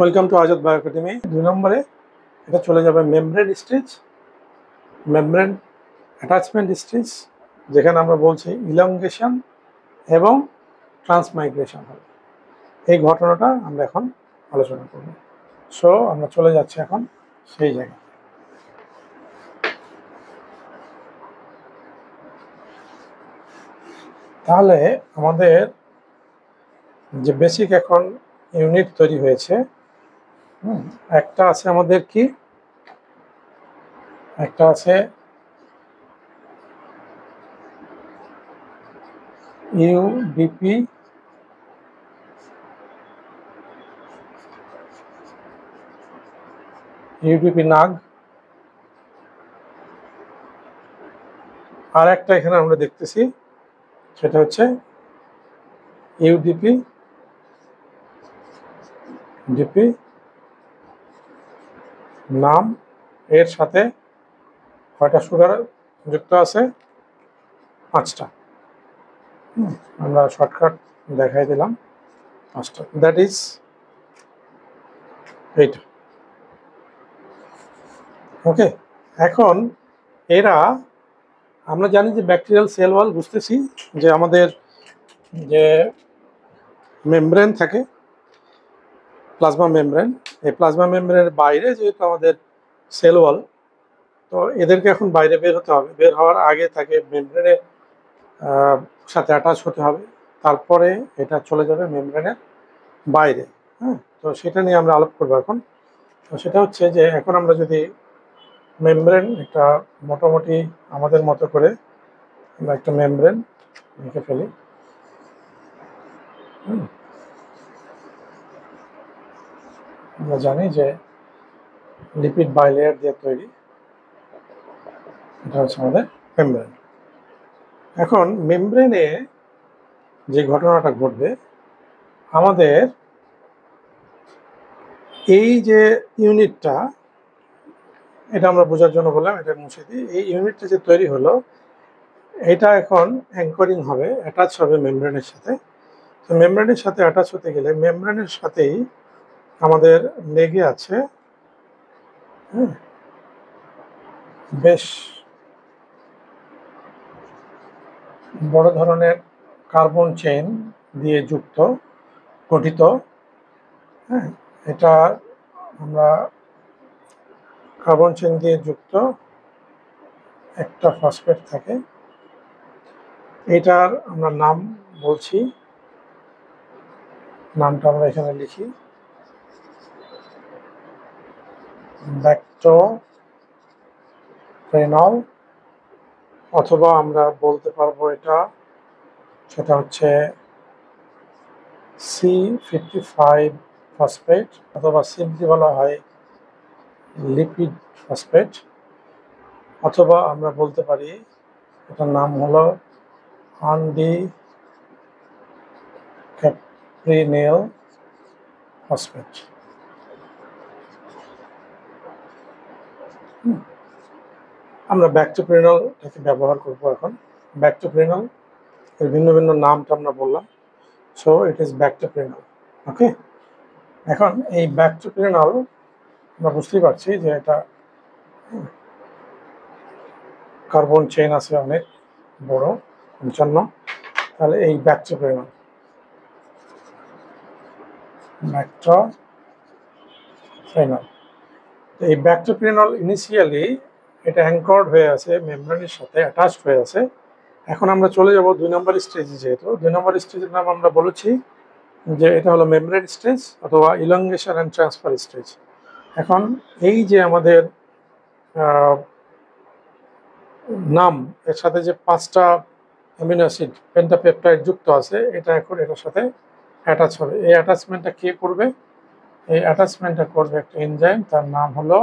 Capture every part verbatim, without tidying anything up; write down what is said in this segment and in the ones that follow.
Welcome to Azad bio academy. দুই নম্বরে এটা চলে যাবে membrane stage, membrane attachment stage, যেখানে আমরা বলছি ইলংগেশন এবং ট্রান্সমাইগ্রেশন হবে। এই ঘটনাটা আমরা এখন আলোচনা করব। সো আমরা চলে যাচ্ছি এখন সেই জায়গায়। তাহলে আমাদের যে বেসিক এখন ইউনিট তৈরি হয়েছে, হুম একটা আছে আমাদের কি একটা আছে ইউডিপি ইউডিপি নাগ, আর একটা এখানে আমরা দেখতেছি সেটা হচ্ছে ইউডিপি ডিপি নাম। এর সাথে কয়টা সুগার যুক্ত আছে? পাঁচটা। আমরা শর্টকাট দেখাই দিলাম পাঁচটা। দ্যাট ইজ এইটা। ওকে, এখন এরা আমরা জানি যে ব্যাকটেরিয়াল সেল ওয়াল, বুঝতেছি যে আমাদের যে মেমব্রেন থাকে প্লাজমা মেমব্রেন, এই প্লাজমা মেমব্রেনের বাইরে যেহেতু আমাদের সেল ওয়াল, তো এদেরকে এখন বাইরে বের হতে হবে। বের হওয়ার আগে তাকে মেমব্রেনের সাথে অ্যাটাচ হতে হবে, তারপরে এটা চলে যাবে মেমব্রেনের বাইরে। হ্যাঁ, তো সেটা নিয়ে আমরা আলাপ করবো এখন। তো সেটা হচ্ছে যে এখন আমরা যদি মেমব্রেন একটা মোটামুটি আমাদের মতো করে আমরা একটা মেমব্রেন লিখে ফেলি। আমরা জানি যে লিপিড বাইলেয়ার দিয়ে তৈরি, এটা হচ্ছে আমাদের মেমব্রেন। এখন মেমব্রেনে যে ঘটনাটা ঘটবে, আমাদের এই যে ইউনিটটা, এটা আমরা বোঝার জন্য বললাম, এটা মুছে দিই। এই ইউনিটটা যে তৈরি হলো, এটা এখন অ্যাঙ্করিং হবে, অ্যাটাচ হবে মেমব্রেনের সাথে। তো মেমব্রেনের সাথে অ্যাটাচ হতে গেলে মেমব্রেনের সাথেই আমাদের লেগে আছে হ্যাঁ বেশ বড় ধরনের কার্বন চেইন দিয়ে যুক্ত গঠিত। হ্যাঁ, এটা আমরা কার্বন চেইন দিয়ে যুক্ত একটা ফসফেট থাকে। এটার আমরা নাম বলছি, নামটা আমরা এখানে লিখি ব্যাক্টোপ্রেনল, অথবা আমরা বলতে পারবো এটা সেটা হচ্ছে সি ফিফটি ফাইভ ফসফেট, অথবা সিম্পলি বলা হয় লিপিড ফসফেট, অথবা আমরা বলতে পারি এটার নাম হলো আনডিক্যাপ্রিনেল ফসফেট। আমরা ব্যাক্টোপ্রেনলটাকে ব্যবহার করবো এখন। ব্যাক্টোপ্রেনল এর ভিন্ন ভিন্ন নামটা আমরা বললাম। So it is ব্যাক্টোপ্রেনল। ওকে, এখন এই ব্যাক্টোপ্রেনল আমরা বুঝতেই পারছি যে এটা কার্বন চেইন আছে অনেক বড়, পঞ্চান্ন। তাহলে এই ব্যাক্টোপ্রেনল ব্যাক্টোপ্রেনল এই ব্যাক্টোপ্রেনল ইনিশিয়ালি এটা অ্যাঙ্কর্ড হয়ে আছে, মেমব্রেনের সাথে অ্যাটাচড হয়ে আছে। এখন আমরা চলে যাব দুই নম্বর স্টেজে। যেহেতু দুই নম্বর স্টেজের নাম আমরা বলেছি যে এটা হলো মেমব্রেন স্টেজ অথবা ইলংগেশন অ্যান্ড ট্রান্সফার স্টেজ। এখন এই যে আমাদের নাম, এর সাথে যে পাঁচটা অ্যামিনো অ্যাসিড পেন্টাপেপটাইড যুক্ত আছে, এটা এখন এটার সাথে অ্যাটাচ হবে। এই অ্যাটাচমেন্টটা কে করবে? এই অ্যাটাচমেন্টটা করবে একটা এনজাইম, তার নাম হলো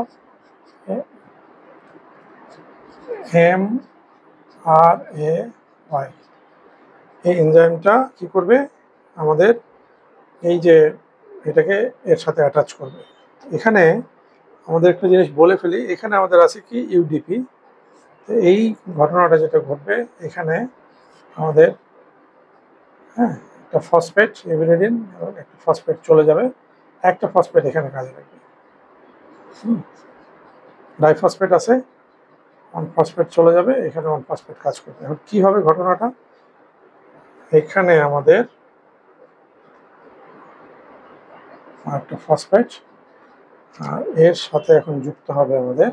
এম আর এ ওয়াই। এই এনজাইমটা কি করবে? আমাদের এই যে এটাকে এর সাথে অ্যাটাচ করবে। এখানে আমাদের একটা জিনিস বলে ফেলি, এখানে আমাদের আছে কি ইউডিপি। এই ঘটনাটা যেটা ঘটবে, এখানে আমাদের হ্যাঁ একটা ফসফেট ইউরিডিন এবং একটা ফসফেট চলে যাবে, একটা ফসফেট এখানে কাজে লাগবে। ডাইফসফেট আছে, ওয়ান ফসফেট চলে যাবে, এখানে ওয়ান ফসফেট কাজ করবে। এখন কি হবে ঘটনাটা, এখানে আমাদের একটা ফসফেট, আর এর সাথে এখন যুক্ত হবে আমাদের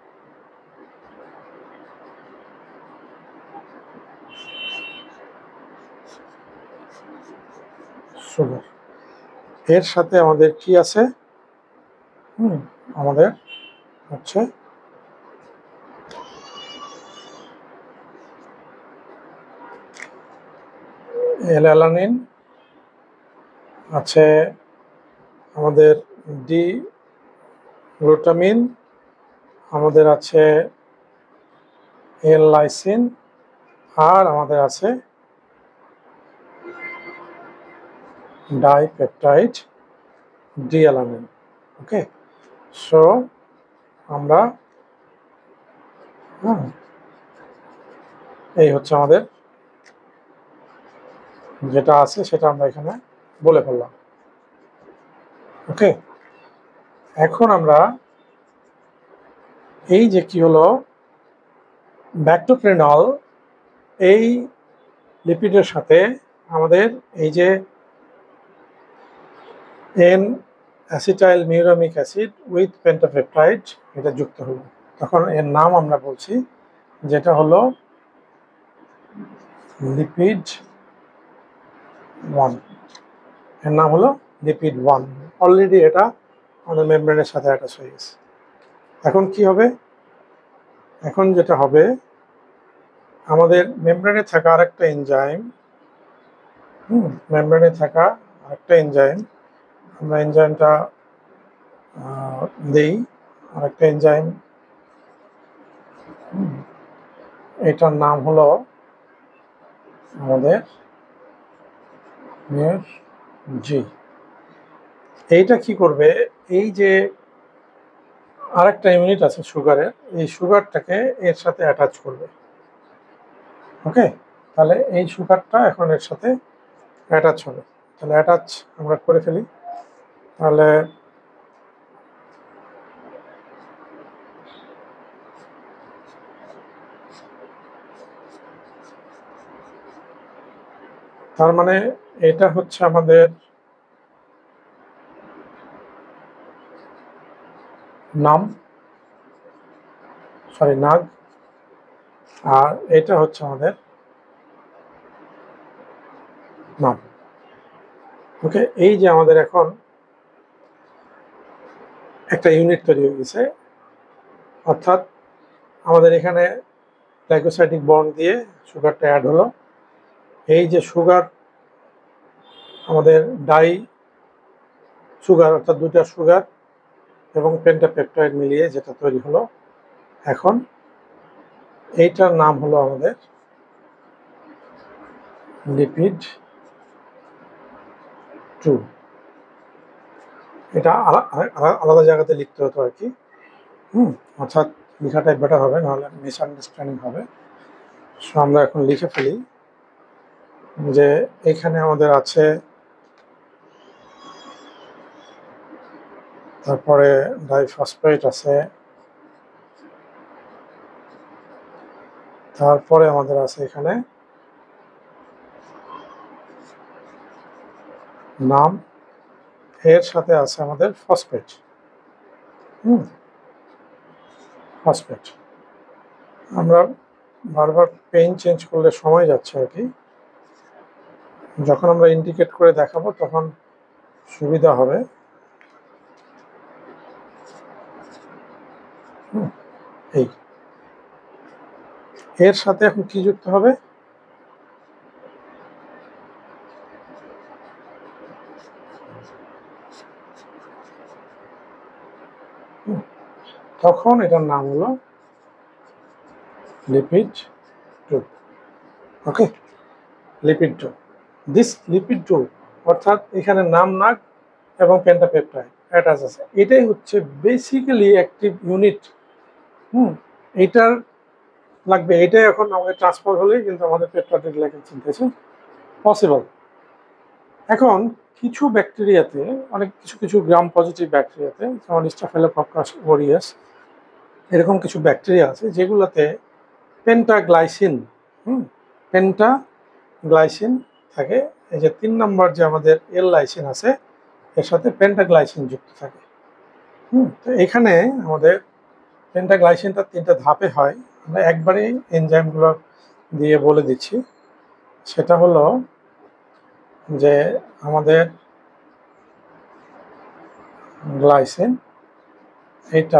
সুগার। এর সাথে আমাদের কি আছে, হুম আমাদের হচ্ছে অ্যালানিন আছে, আমাদের ডি গ্লুটামিন, আমাদের আছে এল লাইসিন, আর আমাদের আছে ডাইপেপটাইড ডিঅ্যালানিন। ওকে, সো আমরা হ্যাঁ এই হচ্ছে আমাদের যেটা আছে সেটা আমরা এখানে বলে ফেললাম। ওকে, এখন আমরা এই যে কি হলো ব্যাকটোপ্রেনল, এই লিপিডের সাথে আমাদের এই যে N acetyl muramic acid with pentapeptide এটা যুক্ত হলো, তখন এর নাম আমরা বলছি যেটা হলো লিপিড ওয়ান। এর নাম হলো লিপিড ওয়ান। অলরেডি এটা আমাদের মেমব্রেনের সাথে অ্যাটাচ হয়ে গেছে। এখন কি হবে, এখন যেটা হবে আমাদের মেমব্রেনে থাকা আরেকটা এনজাইম, হুম মেমব্রেনে থাকা আরেকটা এনজাইম, আমরা এনজাইমটা দেই, আরেকটা এনজাইম, এটার নাম হলো আমাদের জি। এইটা কি করবে, এই যে আরেকটা ইউনিট আছে সুগারের, এই সুগারটাকে এর সাথে অ্যাটাচ করবে। ওকে, তাহলে এই সুগারটা এখন এর সাথে অ্যাটাচ হবে, তাহলে অ্যাটাচ আমরা করে ফেলি। তাহলে তার মানে এটা হচ্ছে আমাদের নাম, সরি নাগ, আর এটা হচ্ছে আমাদের নাম। ওকে, এই যে আমাদের এখন একটা ইউনিট তৈরি হয়ে গেছে, অর্থাৎ আমাদের এখানে গ্লাইকোসাইডিক বন্ড দিয়ে সুগারটা অ্যাড হলো। এই যে সুগার আমাদের ডাই সুগার, অর্থাৎ দুটা সুগার এবং পেন্টাপেপটাইড মিলিয়ে যেটা তৈরি হলো, এখন এইটার নাম হলো আমাদের লিপিড টু। এটা আলাদা জায়গাতে লিখতে হতো আর কি, হুম অর্থাৎ লেখাটাই বেটার হবে, নাহলে মিসআন্ডারস্ট্যান্ডিং হবে। সো আমরা এখন লিখে ফেলি যে এখানে আমাদের আছে, তারপরে ডাইফসফেট আছে, তারপরে আমাদের আছে এখানে নাম, এর সাথে আছে আমাদের ফসফেট, হুম ফসফেট। আমরা বারবার পেন চেঞ্জ করলে সময় যাচ্ছে আর কি, যখন আমরা ইন্ডিকেট করে দেখাবো তখন সুবিধা হবে। এই এর সাথে এখন কি যুক্ত হবে, তখন এটার নাম হলো lipid two. Okay, lipid two, this lipid two অর্থাৎ এখানে নাম নাগ এবং পেন্টাপেপটাইড অ্যাটাচ আছে, এটাই হচ্ছে বেসিক্যালি অ্যাক্টিভ ইউনিট। হুম এইটার লাগবে, এটাই এখন আমাদের ট্রান্সফার হলেই কিন্তু আমাদের পেপটাইড গ্লাইকেন সিনথেসিস পসিবল। এখন কিছু ব্যাকটেরিয়াতে, অনেক কিছু কিছু গ্রাম পজিটিভ ব্যাকটেরিয়াতে, যেমন স্টাফিলোকক্কাস অরিয়াস, এরকম কিছু ব্যাকটেরিয়া আছে যেগুলোতে পেন্টাগ্লাইসিন হুম পেন্টাগ্লাইসিন থাকে। এই যে তিন নম্বর যে আমাদের এল লাইসিন আছে, এর সাথে পেন্টাগ্লাইসিন যুক্ত থাকে। হুম তো এখানে আমাদের পেন্টাগ্লাইসিনটা তিনটা ধাপে হয়, আমরা একবারেই এনজাইমগুলো দিয়ে বলে দিচ্ছি। সেটা হলো যে আমাদের গ্লাইসিন, এটা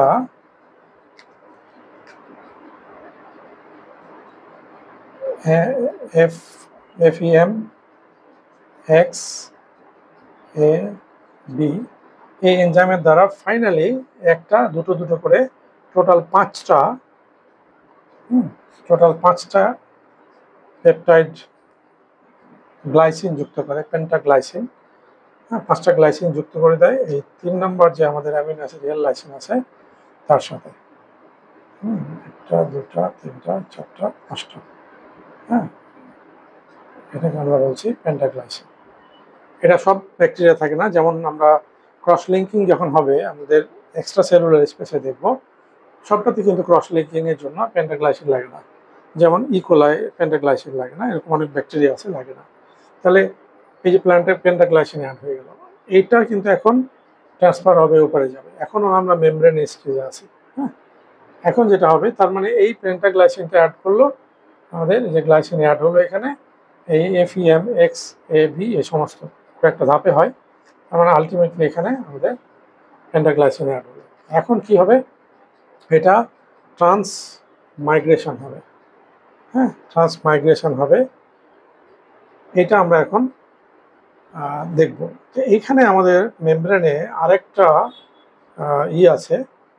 F F E M X A B, এই এনজাইমের দ্বারা ফাইনালি একটা দুটো দুটো করে টোটাল পাঁচটা হুম টোটাল পাঁচটা পেপটাইড গ্লাইসিন যুক্ত করে, পেন্টাগ্লাইসিন। হ্যাঁ, পাঁচটা গ্লাইসিন যুক্ত করে দেয় এই তিন নম্বর যে আমাদের অ্যামিনো অ্যাসিড এল লাইসিন আছে তার সাথে। হুম একটা দুটা তিনটা চারটা পাঁচটা, হ্যাঁ, এটাকে আমরা বলছি পেন্টাগ্লাইসিন। এটা সব ব্যাকটেরিয়া থাকে না, যেমন আমরা ক্রস লিঙ্কিং যখন হবে আমাদের এক্সট্রা সেলুলার স্পেসে দেখব, সবটাতে কিন্তু ক্রস লিঙ্কিং এর জন্য পেন্টাগ্লাইসিন লাগে না। যেমন ইকোলাই পেন্টাগ্লাইসিন লাগে না, এরকম অনেক ব্যাকটেরিয়া আছে লাগে না। তাহলে এই যে প্ল্যান্টের পেন্টাগ্লাইসিন অ্যাড হয়ে গেল, এইটা কিন্তু এখন ট্রান্সফার হবে, উপরে যাবে। এখনও আমরা মেমব্রেন স্টেজে আছি। হ্যাঁ, এখন যেটা হবে, তার মানে এই পেন্টাগ্লাইসিনটা অ্যাড করলো, আমাদের যে গ্লাইসিন অ্যাড হলো এখানে, এই F E M X A V এই সমস্ত কয়েকটা ধাপে হয়। তার মানে আলটিমেটলি এখানে আমাদের পেন্টাগ্লাইসিন অ্যাড হলো। এখন কি হবে, এটা ট্রান্স মাইগ্রেশন হবে। হ্যাঁ, ট্রান্স মাইগ্রেশন হবে, এটা আমরা এখন দেখব। তো এইখানে আমাদের মেমব্রেনে আরেকটা ই আছে,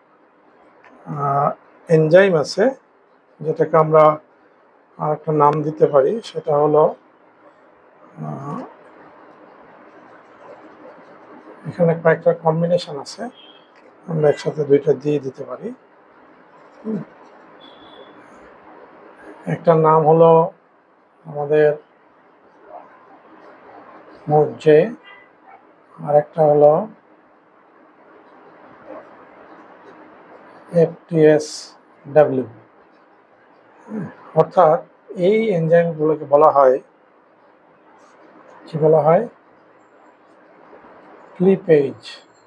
এনজাইম আছে, যেটাকে আমরা আরেকটা নাম দিতে পারি। সেটা হলো, এখানে কয়েকটা কম্বিনেশন আছে, আমরা একসাথে দুইটা দিয়ে দিতে পারি। একটা নাম হলো আমাদের মোজে, আর একটা হলো এফ টি এস ডাব্লিউ। অর্থাৎ এই এনজাইমগুলোকে বলা হয়, কি বলা হয়, ফ্লিপেজ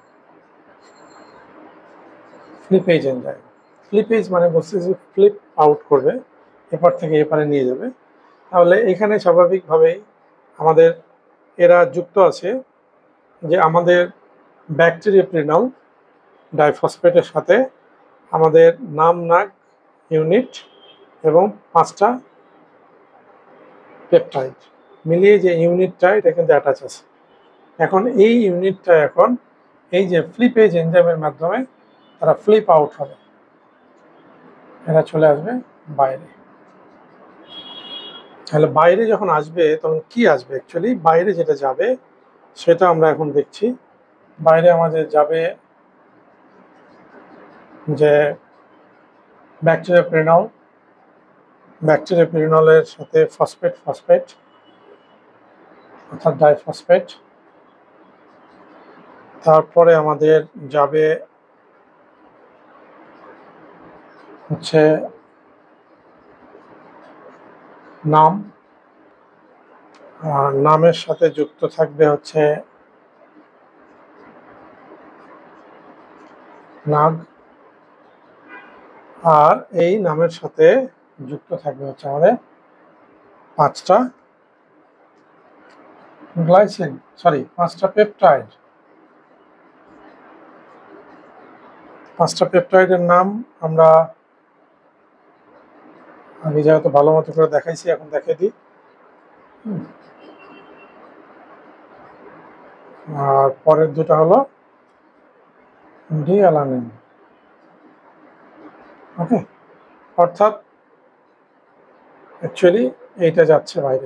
ফ্লিপেজ এনজাইম। ফ্লিপেজ মানে বলছে যে ফ্লিপ আউট করবে, এপার থেকে এপারে নিয়ে যাবে। তাহলে এখানে স্বাভাবিকভাবেই আমাদের এরা যুক্ত আছে যে আমাদের ব্যাকটেরিয়াপ্রিনল ডাইফসফেটের সাথে আমাদের নামনাগ ইউনিট এবং পাঁচটা পেপটাইড মিলিয়ে যে ইউনিটটা, এটা কিন্তু অ্যাটাচ আছে। এখন এই ইউনিটটা এখন এই যে ফ্লিপেজ এনজাইমের মাধ্যমে তারা ফ্লিপ আউট হবে, এরা চলে আসবে বাইরে। তাহলে বাইরে যখন আসবে তখন কি আসবে, অ্যাকচুয়ালি বাইরে যেটা যাবে সেটা আমরা এখন দেখছি। বাইরে আমাদের যাবে যে ব্যাকটেরিয়াপ্রিনল, ব্যাকটেরিয়াপ্রিনলের সাথে ফসফেট ফসফেট অর্থাৎ ডাইফসফেট। তারপরে আমাদের যাবে হচ্ছে নাম, আর নামের সাথে যুক্ত থাকবে হচ্ছে নাগ, আর এই নামের সাথে যুক্ত থাকবে হচ্ছে আমাদের পাঁচটা গ্লাইসিন, সরি পাঁচটা পেপটাইড। পাঁচটা পেপটাইডের নাম আমরা আমি যেহেতু ভালো মতো করে দেখাইছি, এখন দেখাই দিই। আর পরের দুটা হলো ডিঅ্যালানিন। ওকে, অর্থাৎ অ্যাকচুয়ালি এইটা যাচ্ছে বাইরে।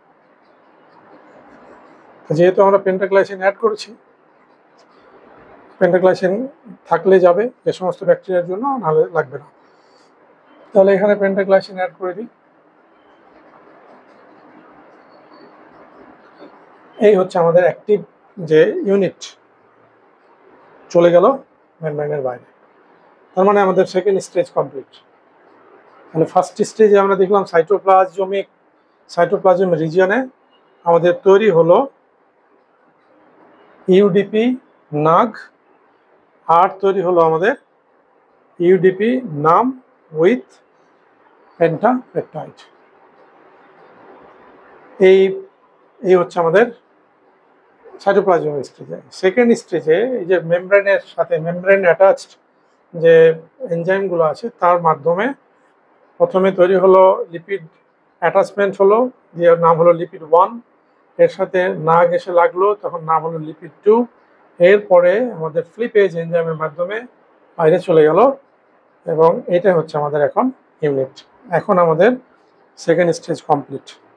যেহেতু আমরা পেন্টাগ্লাইসিন অ্যাড করেছি, পেন্টাগ্লাইসিন থাকলে যাবে যে সমস্ত ব্যাকটেরিয়ার জন্য, নাহলে লাগবে না। তাহলে এখানে পেন্টাগ্লাইসিন অ্যাড করে দিই। এই হচ্ছে আমাদের অ্যাক্টিভ যে ইউনিট চলে গেল মেমব্রেনের বাইরে। তার মানে আমাদের সেকেন্ড স্টেজ কমপ্লিট। মানে ফার্স্ট স্টেজে আমরা দেখলাম সাইটোপ্লাজমিক সাইটোপ্লাজম রিজিয়নে আমাদের তৈরি হলো ইউডিপি নাগ, আর তৈরি হলো আমাদের ইউডিপি নাম উইথ পেন্টাপেপটাইড। এই এই হচ্ছে আমাদের সাইটোপ্লাজম স্টেজে। সেকেন্ড স্টেজে এই যে মেমব্রেনের সাথে মেমব্রেন অ্যাটাচড যে এনজাইমগুলো আছে তার মাধ্যমে প্রথমে তৈরি হলো লিপিড অ্যাটাচমেন্ট হলো, দিয়ে নাম হলো লিপিড ওয়ান, এর সাথে নাগ এসে লাগলো তখন নাম হলো লিপিড টু, এরপরে আমাদের ফ্লিপেজ এনজাইমের মাধ্যমে বাইরে চলে গেল, এবং এটা হচ্ছে আমাদের এখন ইউনিট। এখন আমাদের সেকেন্ড স্টেজ কমপ্লিট।